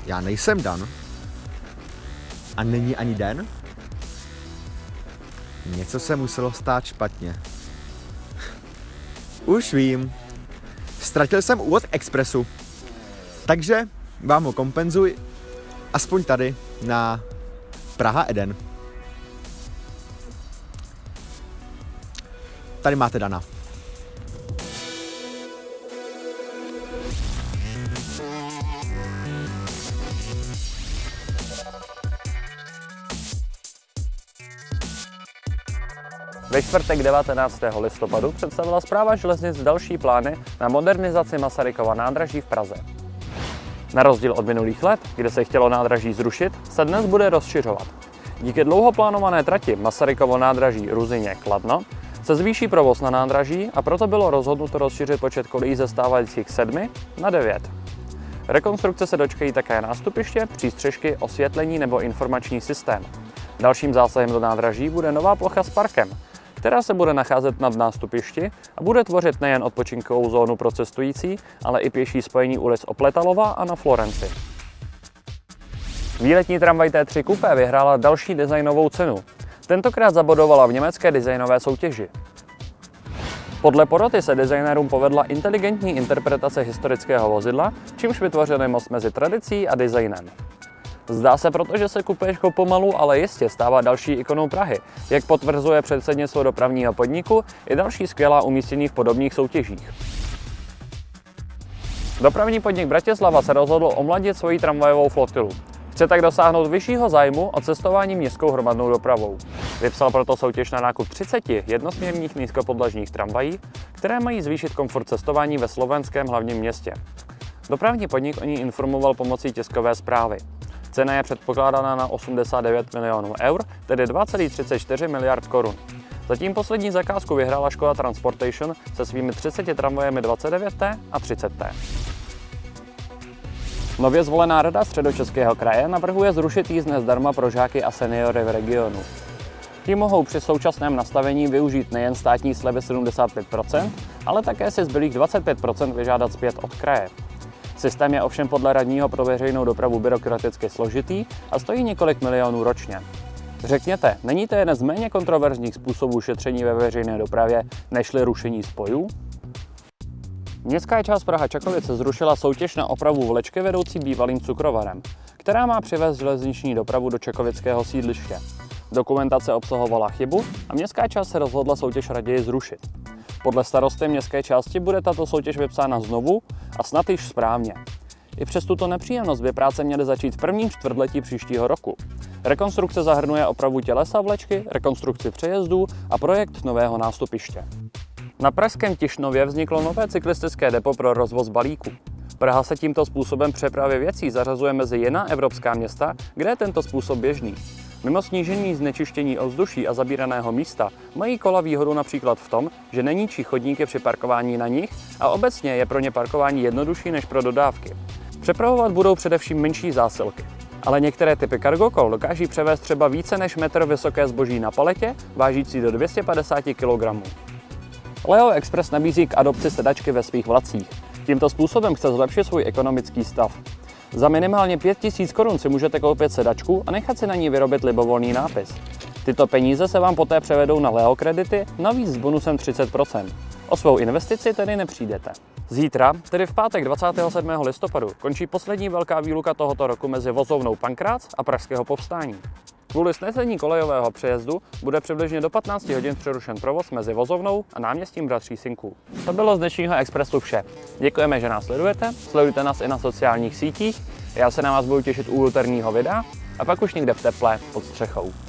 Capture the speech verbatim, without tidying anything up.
Já nejsem Dan. A není ani den? Něco se muselo stát špatně. Už vím. Ztratil jsem úvod Expressu. Takže vám ho kompenzuj aspoň tady na Praha Eden. Tady máte Dana. Ve čtvrtek devatenáctého listopadu představila Správa železnic další plány na modernizaci Masarykova nádraží v Praze. Na rozdíl od minulých let, kde se chtělo nádraží zrušit, se dnes bude rozšiřovat. Díky dlouho plánované trati Masarykovo nádraží Ruzyně-Kladno se zvýší provoz na nádraží a proto bylo rozhodnuto rozšířit počet kolejí ze stávajících sedmi na devět. Rekonstrukce se dočkají také nástupiště, přístřešky, osvětlení nebo informační systém. Dalším zásahem do nádraží bude nová plocha s parkem, která se bude nacházet nad nástupišti a bude tvořit nejen odpočinkovou zónu pro cestující, ale i pěší spojení ulic Opletalova a na Florenci. Výletní tramvaj T tři Coupé vyhrála další designovou cenu. Tentokrát zabodovala v německé designové soutěži. Podle poroty se designérům povedla inteligentní interpretace historického vozidla, čímž vytvořili most mezi tradicí a designem. Zdá se proto, že se Coupéčko pomalu, ale jistě stává další ikonou Prahy, jak potvrzuje předsednictvo dopravního podniku i další skvělá umístění v podobných soutěžích. Dopravní podnik Bratislava se rozhodl omladit svoji tramvajovou flotilu. Chce tak dosáhnout vyššího zájmu o cestování městskou hromadnou dopravou. Vypsal proto soutěž na nákup třiceti jednosměrných nízkopodlažních tramvají, které mají zvýšit komfort cestování ve slovenském hlavním městě. Dopravní podnik o ní informoval pomocí tiskové zprávy. Cena je předpokládána na osmdesát devět milionů eur, tedy dva celé třicet čtyři miliard korun. Zatím poslední zakázku vyhrála Škoda Transportation se svými třiceti tramvajemi dvacet devět T a třicet T. Nově zvolená Rada Středočeského kraje navrhuje zrušit jízdné zdarma pro žáky a seniory v regionu. Ti mohou při současném nastavení využít nejen státní slevy sedmdesát pět procent, ale také si zbylých dvacet pět procent vyžádat zpět od kraje. Systém je ovšem podle radního pro veřejnou dopravu byrokraticky složitý a stojí několik milionů ročně. Řekněte, není to jeden z méně kontroverzních způsobů šetření ve veřejné dopravě, nežli rušení spojů? Městská část Praha-Čakovice zrušila soutěž na opravu vlečky vedoucí bývalým cukrovarem, která má přivést železniční dopravu do čakovického sídliště. Dokumentace obsahovala chybu a městská část se rozhodla soutěž raději zrušit. Podle starosty městské části bude tato soutěž vypsána znovu a snad již správně. I přes tuto nepříjemnost by práce měly začít v prvním čtvrtletí příštího roku. Rekonstrukce zahrnuje opravu tělesa vlečky, rekonstrukci přejezdů a projekt nového nástupiště. Na pražském Tišnově vzniklo nové cyklistické depo pro rozvoz balíků. Praha se tímto způsobem přepravy věcí zařazuje mezi jiná evropská města, kde je tento způsob běžný. Mimo snížení znečištění ovzduší a zabíraného místa mají kola výhodu například v tom, že neníčí chodníky při parkování na nich a obecně je pro ně parkování jednodušší než pro dodávky. Přepravovat budou především menší zásilky, ale některé typy cargo kol dokáží převést třeba více než metr vysoké zboží na paletě, vážící do dvě stě padesát kilogramů. Leo Express nabízí k adopci sedačky ve svých vlacích. Tímto způsobem chce zlepšit svůj ekonomický stav. Za minimálně pět tisíc korun si můžete koupit sedačku a nechat si na ní vyrobit libovolný nápis. Tyto peníze se vám poté převedou na Leo kredity, navíc s bonusem třicet procent. O svou investici tedy nepřijdete. Zítra, tedy v pátek dvacátého sedmého listopadu, končí poslední velká výluka tohoto roku mezi vozovnou Pankrác a Pražského Povstání. Kvůli snesení kolejového přejezdu bude přibližně do patnácti hodin přerušen provoz mezi vozovnou a náměstím Bratří Synků. To bylo z dnešního Expressu vše. Děkujeme, že nás sledujete, sledujte nás i na sociálních sítích, já se na vás budu těšit u úterního videa a pak už někde v teple pod střechou.